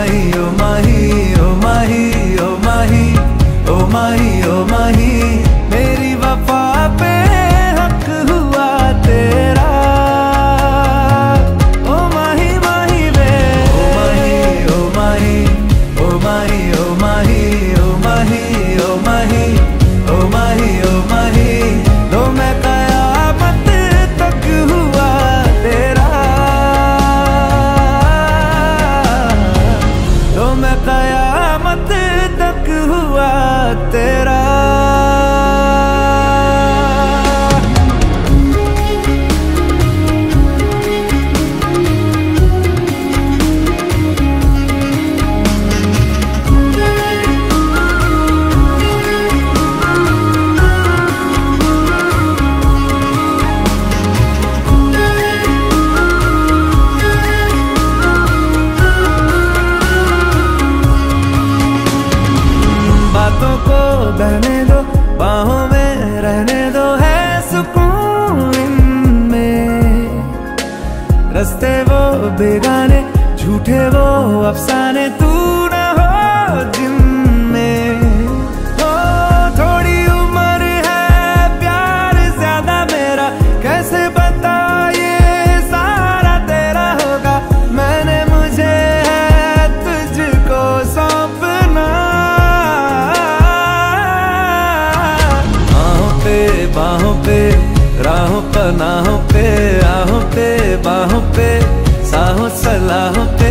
माही ओ माही ओ माही ओ माही ओ माही ओ माही, मेरी वफा पे हक हुआ तेरा। ओ माही माही वे, ओ माही ओ माही ओ माही ओ माही ओ माही ओ माही ओ माही ओ माही, तो मैं कयामत तक हुआ तेरा, तो मैं कयामत तक हुआ तेरा। बातों को बहने दो, बाहों में रहने दो, है सुकून इनमें। रस्ते वो बेगाने, झूठे वो अफसाने, तू न हो जिनमें। हो थोड़ी उम्र है, प्यार ज्यादा मेरा, कैसे बता ये सारा तेरा होगा। मैंने मुझे है तुझको सौंपना, बाहों पे राहों पनाहों पे, आहों पे बाहों पे, साहों सलाहों पे,